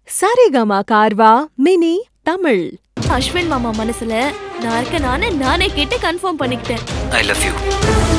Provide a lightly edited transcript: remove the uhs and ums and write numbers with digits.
Saregama Karva Mini Tamil. Ashwin மாமா மனசுல நான் இருக்க நானே கேட்டு கன்ஃபார்ம் பண்ணிக்கிட்டேன். I love you.